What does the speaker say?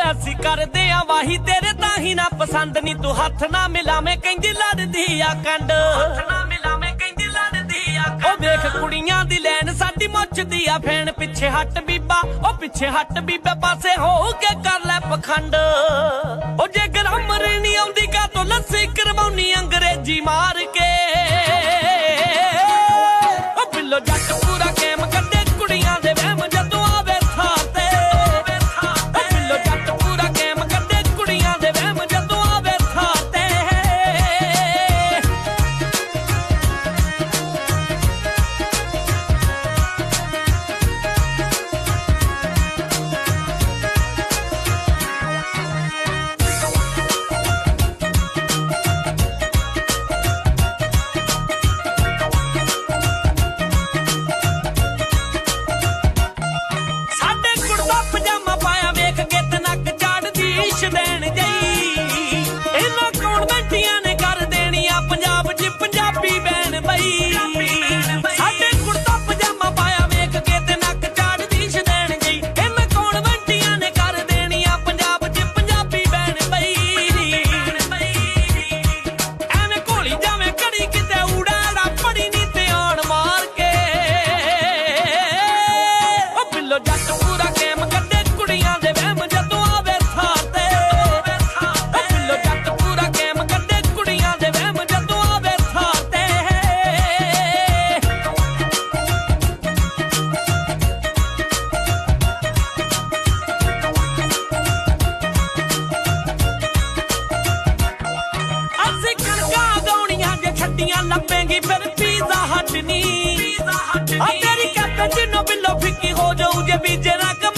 ਅਸੀਂ ਕਰਦੇ ਆ ਵਾਹੀ ਤੇਰੇ ਤਾਂ ਹੀ ਨਾ ਪਸੰਦ ਨੀ ਤੂੰ ਹੱਥ ਨਾ ਮਿਲਾਵੇਂ ਕਹਿੰਦੀ ਲੜਦੀ ਆ ਕੰਡ ਹੱਥ ਨਾ ਮਿਲਾਵੇਂ ਕਹਿੰਦੀ ਲੜਦੀ ਆ ਕੰਡ। ਉਹ ਵੇਖ ਕੁੜੀਆਂ ਦੀ ਲੈਣ ਸਾਡੀ ਮੁੱਛਦੀ ਆ ਫੈਣ ਪਿੱਛੇ ਹੱਟ ਬੀਬਾ ਉਹ ਪਿੱਛੇ ਹੱਟ ਬੀਬੇ ਪਾਸੇ ਹੋ ਕੇ ਕਰ ਲੈ ਪਖੰਡ। ਉਹ ਜੇ ਗ੍ਰਾਮਰ ਨਹੀਂ ਆਉਂਦੀ ਕਾ ਤੋ ਲੱਸੀ ਕਰਵਾਉਣੀ ਅੰਗਰੇਜ਼ੀ ਮਾਰ ਕੇ। ਉਹ ਬਿੱਲੋ ਜੱਟ ਪੂਰਾ ਗੇਮ ਕੱਢੇ ਕੁੜੀਆਂ ਦੇ ਵਹਿਮ ਜਦੋਂ ਆਵੇ ਥਾਂ ਤੇ। ਉਹ ਬਿੱਲੋ ਜੱਟ ਪੂਰਾ ਗੇਮ ਕੱਢੇ ਕੁੜੀਆਂ ਦੇ ਵਹਿਮ ਜਦੋਂ ਆਵੇ ਥਾਂ ਤੇ। ਲੱਭੇਗੀ ਫਿਰ ਪੀਜ਼ਾ ਹੱਟ ਨੀ। ਆ ਤੇਰੀ ਕੈਪਚੀਨੋ ਬਿੱਲੋ ਫਿੱਕੀ ਹੋ ਜਾਊ ਜੇ ਬੀਜੇ ਨਾ